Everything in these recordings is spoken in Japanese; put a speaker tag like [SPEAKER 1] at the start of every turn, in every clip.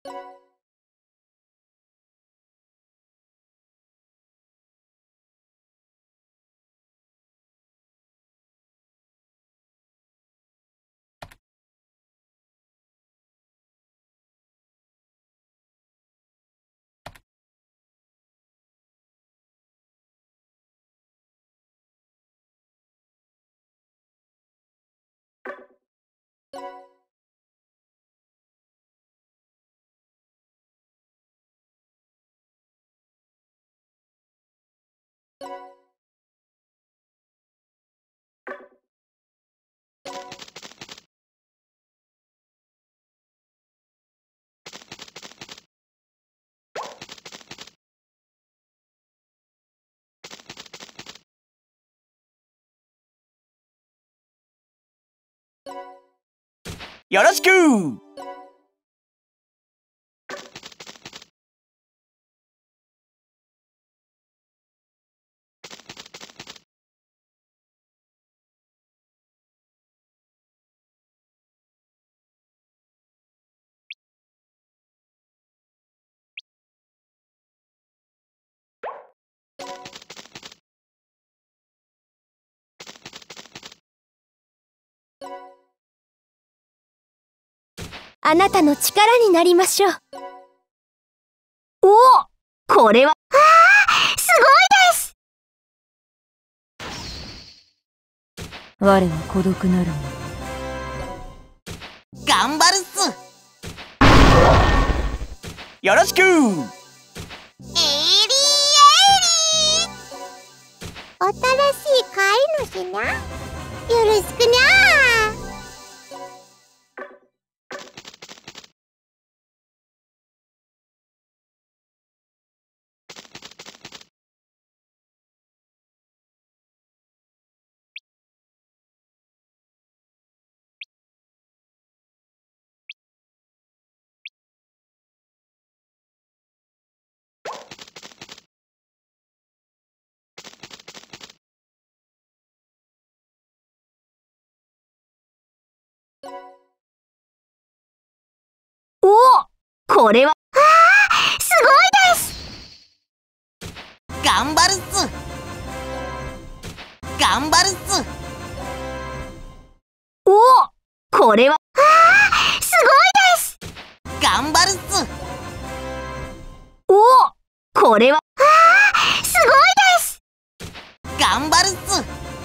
[SPEAKER 1] よろしく。
[SPEAKER 2] あなたの力になりましょう。おお、これは、すごいです。我は孤独なるもの。
[SPEAKER 1] 頑張るっす。よろしく。
[SPEAKER 3] 新しい飼い主な。よろしくにゃー。
[SPEAKER 2] おお、これは、すごいです。
[SPEAKER 1] 頑張るっす。頑張るっす。
[SPEAKER 2] おお、これは、すごいです。
[SPEAKER 1] 頑張るっす。
[SPEAKER 2] おお、これは、すごいです。
[SPEAKER 1] 頑張るっす。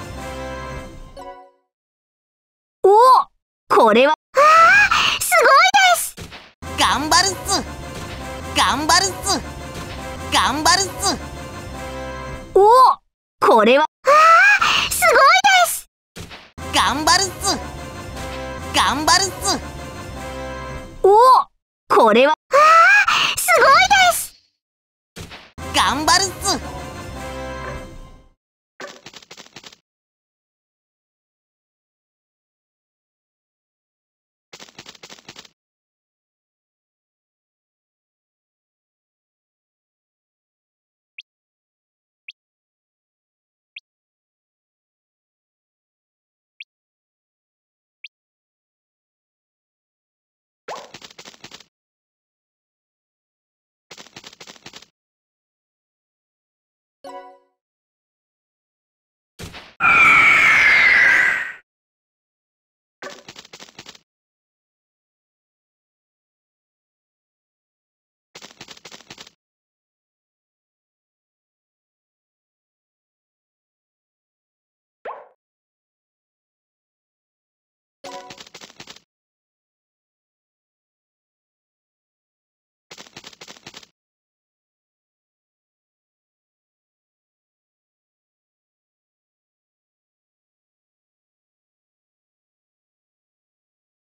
[SPEAKER 2] おお、これは、すごいです。
[SPEAKER 1] 頑張るっす。頑張るっす。頑張るっす。
[SPEAKER 2] おお、これは、すごいです。
[SPEAKER 1] 頑張るっす。頑張るっす。
[SPEAKER 2] おお、これは、すごいです。
[SPEAKER 1] 頑張るっす。